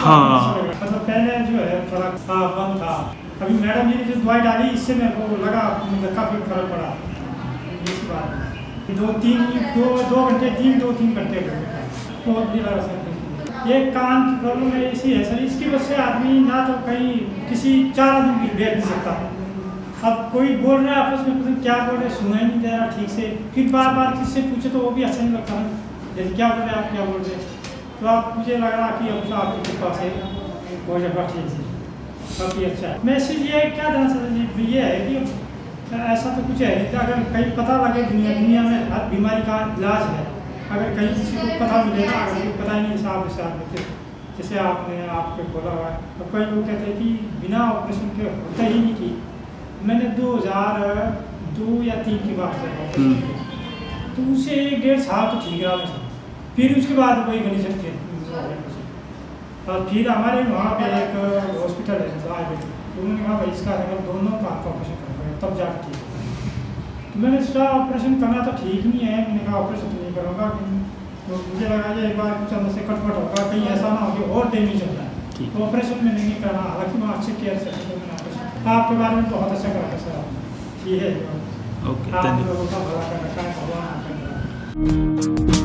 हाँ। मतलब पहले जो है थोड़ा बंद था, अभी मैडम जी ने जो दवाई डाली इससे मेरे को लगा काफ़ी फर्क पड़ा। इसी बात है 2-3 घंटे बहुत भी लगा सर। ये कान की प्रॉब्लम है, इसी है सर, इसकी वजह से आदमी ना तो कहीं किसी 4 आदमी भी बैठ नहीं सकता। अब कोई बोल रहा है आपस में, पता क्या बोल रहे, सुना ही नहीं दे रहा ठीक से, फिर बार बार किससे पूछे तो वो भी अच्छा नहीं लगता है, जैसे क्या बोल रहे हैं आप, क्या बोल रहे हैं। तो आप मुझे लग रहा कि अब आपकी कृपा से हो जाएगा ठीक से, काफ़ी अच्छा है। मैसेज ये क्या देना चाहते ये है कि ऐसा तो कुछ है नहीं, अगर कहीं पता लगे दुनिया में हर बीमारी का इलाज है, अगर कहीं किसी को पता मिलेगा, अगर पता ही नहीं हिसाब से जैसे आपने आपके खोला हुआ है। तो कई लोग कहते हैं कि बिना ऑपरेशन के होता ही नहीं ठीक। मैंने 2002 या 3 की बात है ऑपरेशन किया, तो उससे 1-1.5 साल तो ठीक रहा था, फिर उसके बाद वही कंडीशन थी। और फिर हमारे वहाँ पे एक हॉस्पिटल है आयुर्वेदिक, तो उन्होंने कहा भाई इसका अगर दोनों का आपका ऑपरेशन करवाएं तब जाकर ठीक। तो मैंने सोचा ऑपरेशन करना तो ठीक नहीं है, मैंने कहा ऑपरेशन तो नहीं करूँगा, तो मुझे लगा कि एक बार कुछ अंदर से कटपट होगा, कहीं ऐसा ना हो कि और डैमेज हो जाए, तो ऑपरेशन में नहीं करना। हालांकि मैं अच्छे केयर से मैंने ऑपरेशन आपके बारे में बहुत अच्छा करा है सर, ठीक है। ओके, आप लोगों का भला कर रखा है भगवान।